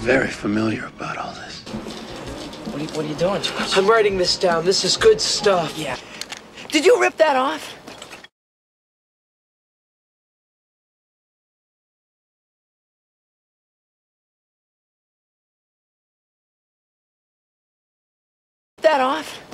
very familiar about all this. What are you doing, George? I'm writing this down. This is good stuff. Yeah. Did you rip that off? That off?